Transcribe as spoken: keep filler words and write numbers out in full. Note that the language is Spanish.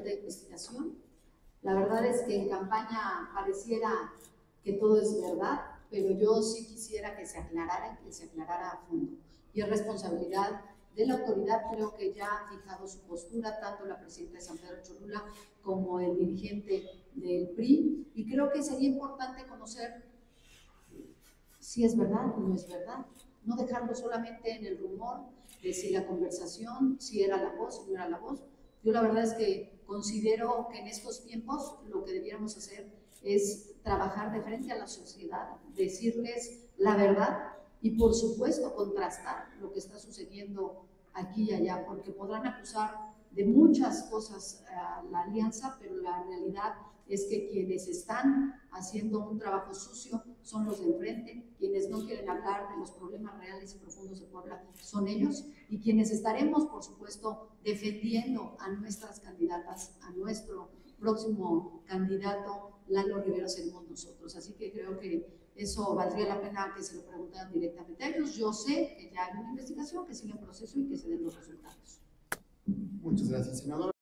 de investigación. La verdad es que en campaña pareciera que todo es verdad, pero yo sí quisiera que se aclarara, que se aclarara a fondo. Y es responsabilidad de la autoridad, creo que ya ha fijado su postura, tanto la presidenta de San Pedro Cholula como el dirigente del P R I, y creo que sería importante conocer si es verdad o no es verdad, no dejarlo solamente en el rumor de si la conversación, si era la voz, si no era la voz. Yo la verdad es que considero que en estos tiempos lo que debiéramos hacer es trabajar de frente a la sociedad, decirles la verdad y por supuesto contrastar lo que está sucediendo aquí y allá, porque podrán acusar de muchas cosas a la alianza, pero la realidad es que quienes están haciendo un trabajo sucio son los de enfrente, quienes no quieren hablar de los problemas reales y profundos de Puebla son ellos, y quienes estaremos, por supuesto, defendiendo a nuestras candidatas, a nuestro próximo candidato, Lalo Rivera, seremos nosotros. Así que creo que eso valdría la pena que se lo preguntaran directamente a ellos. Yo sé que ya hay una investigación, que sigue en proceso y que se den los resultados. Muchas gracias, senadora.